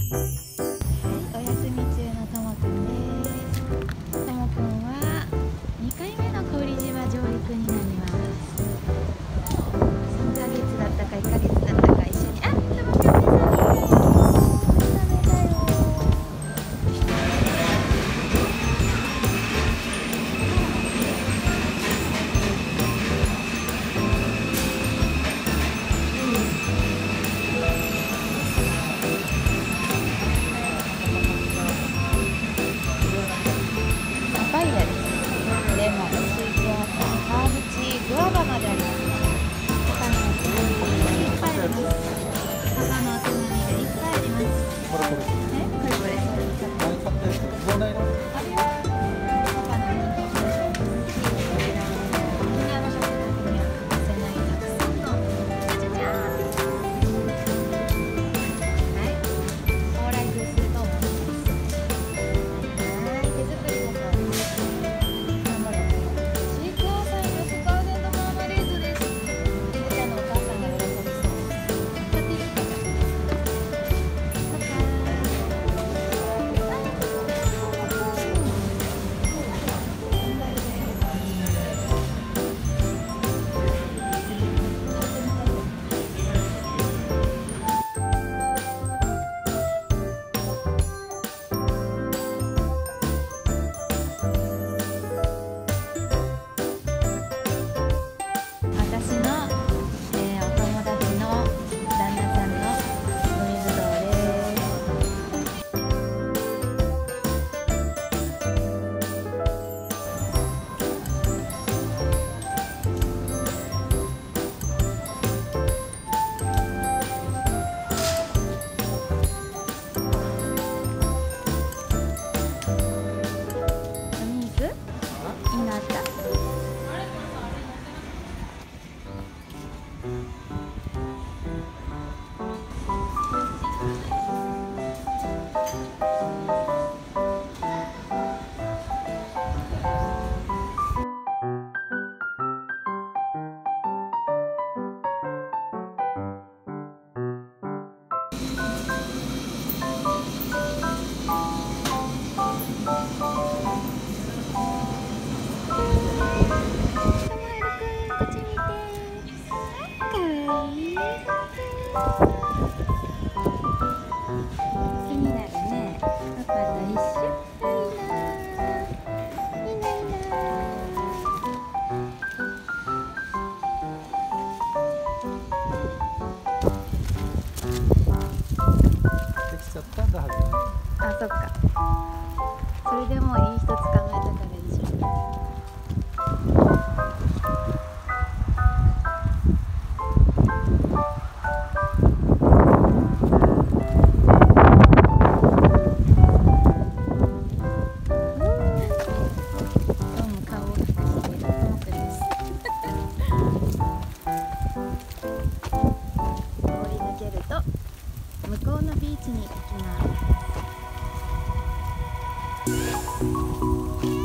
お休み中のともくんです。ともくんは2回目の古宇利島上陸になります。3ヶ月だったか1ヶ月だったか一緒に。あ、ともくん目覚めたよ。目覚めたよ。パパイヤです。レモン、シークワーサー、ハーブティー、グアバまであります。パパのおつまみがいっぱいあります。パパのおつまみがいっぱいあります。 これ。 これ。 前買ったやつ、どうないの？ あるよ。パパの人気商品。沖縄の食卓には欠かせないたくさんのじゃじゃじゃーん。はい。蓬莱風すると思います。はい、手作りだそうです。頑張ろう。シークワーサーのスカーレットマーマレードです。ゆかのお母さんが喜びそう。買っていいかな。私の、お友達の旦那さんの海ぶどうです。海行く？いいのあった？こっち見て。かわいい。気になるね。パパと一緒。いいな。いいな。 できちゃったんだはず。 あ、そっか。それでもういい人捕まえたからでしょ。向こうのビーチに行きます。